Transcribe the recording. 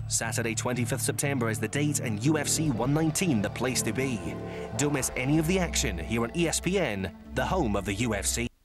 Saturday 25th September is the date, and UFC 119 the place to be. Don't miss any of the action here on ESPN, the home of the UFC.